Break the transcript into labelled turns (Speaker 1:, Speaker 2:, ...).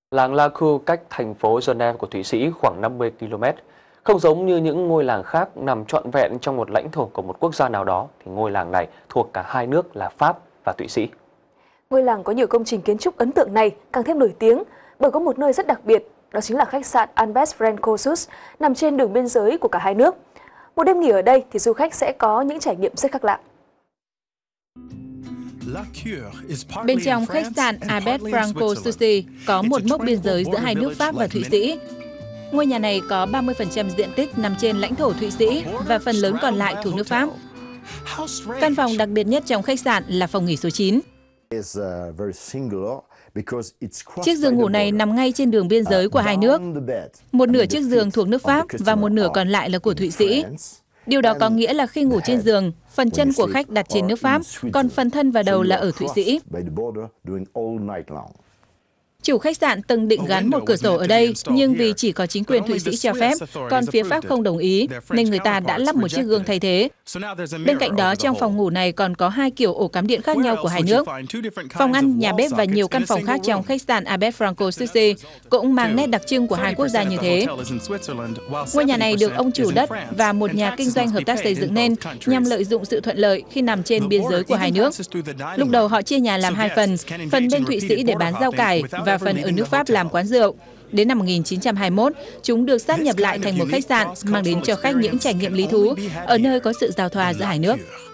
Speaker 1: Làng La Khu cách thành phố Geneva của Thụy Sĩ khoảng 50 km. Không giống như những ngôi làng khác nằm trọn vẹn trong một lãnh thổ của một quốc gia nào đó, thì ngôi làng này thuộc cả hai nước là Pháp và Thụy Sĩ.
Speaker 2: Ngôi làng có nhiều công trình kiến trúc ấn tượng này càng thêm nổi tiếng bởi có một nơi rất đặc biệt, đó chính là khách sạn Albert Francosus nằm trên đường biên giới của cả hai nước. Một đêm nghỉ ở đây thì du khách sẽ có những trải nghiệm rất khác lạ.
Speaker 3: Bên trong khách sạn Albert Francosus có một mốc biên giới giữa hai nước Pháp và Thụy Sĩ. Ngôi nhà này có 30% diện tích nằm trên lãnh thổ Thụy Sĩ và phần lớn còn lại thuộc nước Pháp. Căn phòng đặc biệt nhất trong khách sạn là phòng nghỉ số 9. Chiếc giường ngủ này nằm ngay trên đường biên giới của hai nước. Một nửa chiếc giường thuộc nước Pháp và một nửa còn lại là của Thụy Sĩ. Điều đó có nghĩa là khi ngủ trên giường, phần chân của khách đặt trên nước Pháp, còn phần thân và đầu là ở Thụy Sĩ. Chủ khách sạn từng định gắn một cửa sổ ở đây, nhưng vì chỉ có chính quyền Thụy Sĩ cho phép, còn phía Pháp không đồng ý, nên người ta đã lắp một chiếc gương thay thế. Bên cạnh đó, trong phòng ngủ này còn có hai kiểu ổ cắm điện khác nhau của hai nước. Phòng ăn, nhà bếp và nhiều căn phòng khác trong khách sạn Albert Francosus cũng mang nét đặc trưng của hai quốc gia như thế. Ngôi nhà này được ông chủ đất và một nhà kinh doanh hợp tác xây dựng nên nhằm lợi dụng sự thuận lợi khi nằm trên biên giới của hai nước. Lúc đầu họ chia nhà làm hai phần bên Thụy Sĩ để bán rau cải và phần ở nước Pháp làm quán rượu. Đến năm 1921, chúng được sáp nhập lại thành một khách sạn, mang đến cho khách những trải nghiệm lý thú ở nơi có sự giao thoa giữa hai nước.